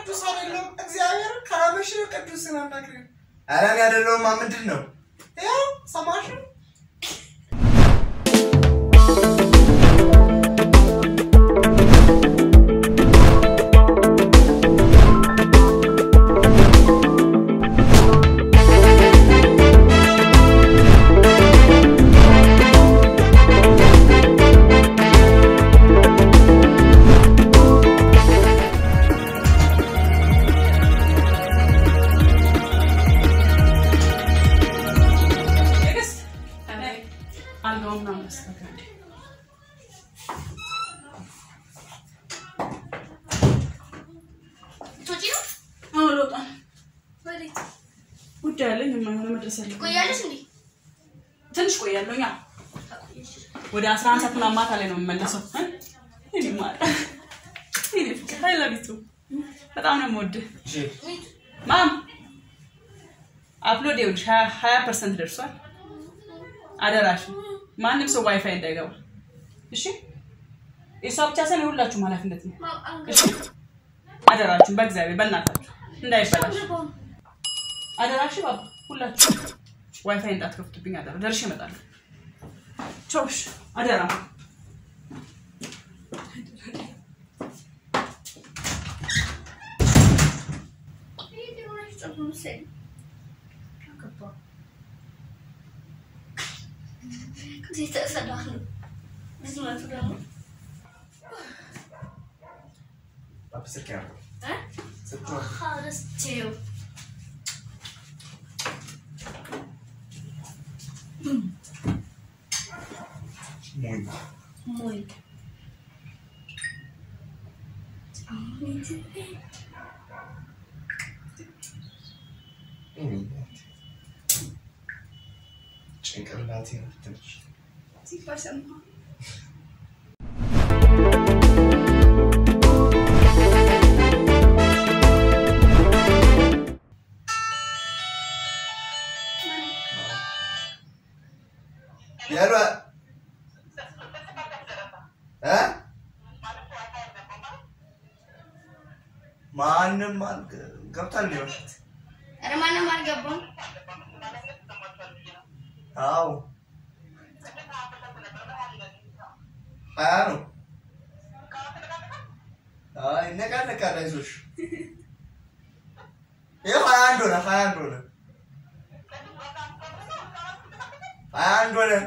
ቅዱስ አይደለም እግዚአብሔር ካመሽ ቅዱስ ነው አናግሪ አራን ያደረው ምንድነው ያው ሰማሽ ወደ 11 ሰዓት ማታ ላይ ነው የምመለሰው እኔ ማለት እኔ ሃይላቢቱ በጣም ነው የምወድ እሺ ማም አፕሎድ ይውልሽ 20% ደርሷል አደራሽ ማንንም ሰው ዋይፋይ እንዳይገባ እሺ እሷ ብቻ ሳይሆን ሁላችሁም ኃላፊነት ነው እሺ አደራችሁ በእግዚአብሔር በእናታችሁ እንዳይበላሽ አደራሽ ባባ ሁላችሁ ዋይፋይ እንዳትከፍቱብኝ አደራ ደርሼ እመጣለሁ ቾሽ አደራ Muy. ጭንቅላቴ ነው ትንሽ ሲፈሰማ ያራ ማንም ገብታል ነው አረ ማንም አልገባም አው አያሩ አይ ነቃ አይዞሽ ይሄ 21 ሆነ 21 ሆነ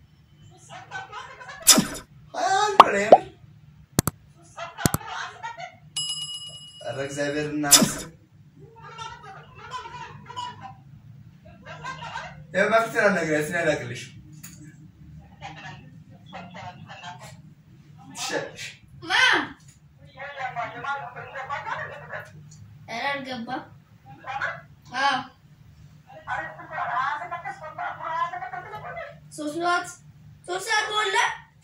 እግዚአብሔርና የማክተራ ነገር ያስናላቅልሽ ማም አረጋባ ሶስት ወላ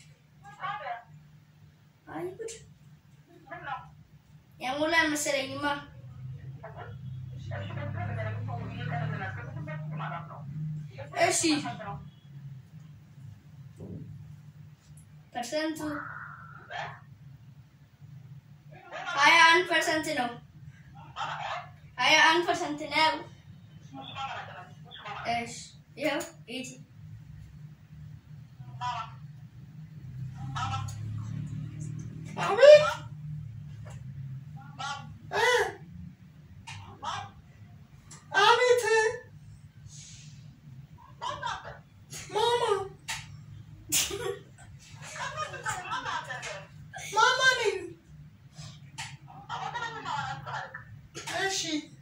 አይጉድ ያሞላ መሰለኝማ እሺ ፐርሰንቱ 21% ነው 21% ነው እሺ ያው እጂ አቤት አቤት ማማ ነኝ እሺ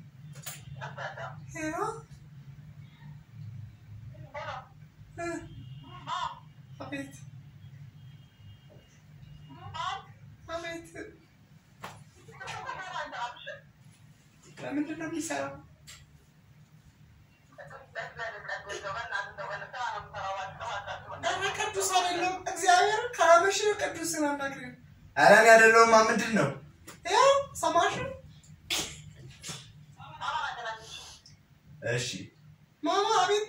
ሄሎ አቤት አቤት ምንድን ነው የሚሰራው ቅዱስ አይደለም እግዚአብሔር ካመሽ ቅዱስ ነው አናግሪ አራን ያደረው ምንድነው ያው ሰማሽ እሺ ማማ አቤት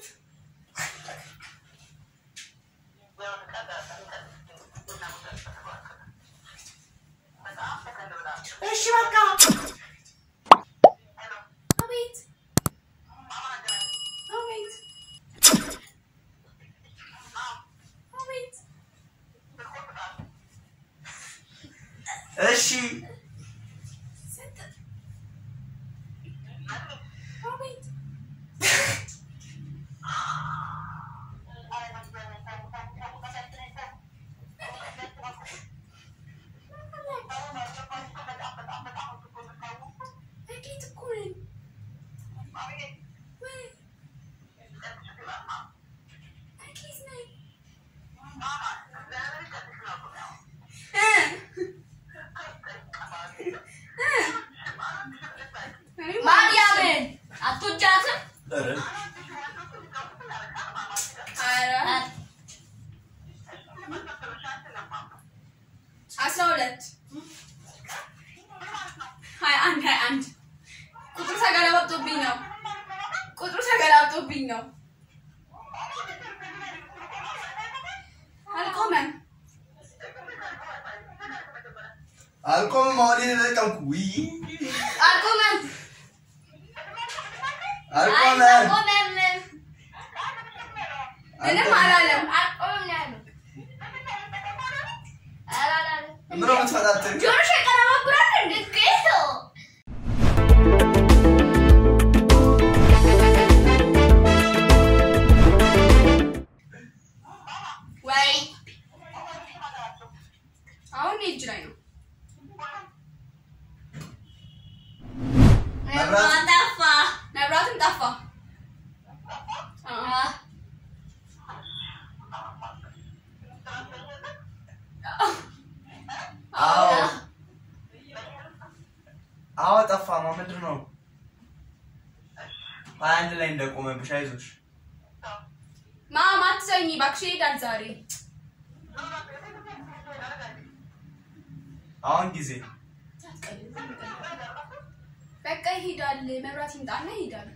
እሺ በቃ ማርያምን አትወጃትም? ኧረ አስራሁለት 21 ቁጥሩ ተገላብጦብኝ ነው አልቆመም ማውሊ ለቀምኩ አልቆመም ምንም አላለም ምሮ ተፈታተኝ ጆሮሽ የቀረበኩራት እንድትገኝ ወይ አሁን እጅ ላይ ነው መብራትም ጠፋ አዎ ጠፋማ ምንድነው 21 ላይ እንደቆመብሽ አይዞሽ ማማ አትዘኝ እባክሽ ይሄዳል ዛሬ አሁን ጊዜ በቃ ይሄዳል መብራት ይምጣና ይሄዳል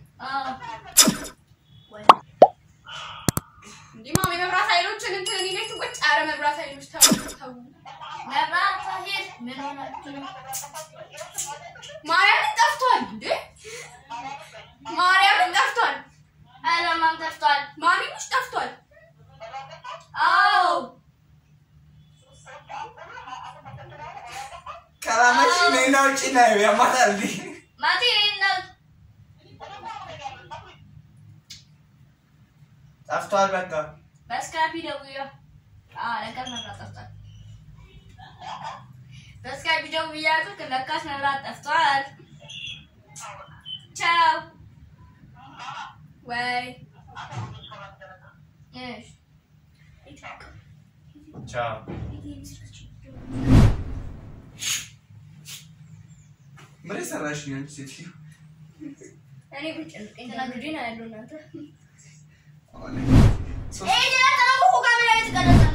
እንዴ ማማ መብራት ኃይሎችን እንትን እኔ ላይ ትቆጭ አረ መብራት ኃይሎች ተው መብራት ኃይል ምን ሆናችሁ ማርያም ጠፍቷል እንዴ ማርያም ጠፍቷል አለማም ጠፍቷል ማሚሙሽ ጠፍቷል አው ካላመሽ ነው ጭናዩ ያማታል ማቲ ነው ጠፍቷል በቃ በስካፒ ደውዩ ለካ መብራት ጠፍቷል በስካፒ ደውያችሁ ለካስ መብራት ጠፍቷል ቻው ወይ እሺ ቻው ምን ሰራሽ ነው ሴትዮ እኔ ብቻ ተናግሬ ነው ያለው እናንተ አሁን ሌላ ተናግሮ ካሜራ ላይ ተቀረጸ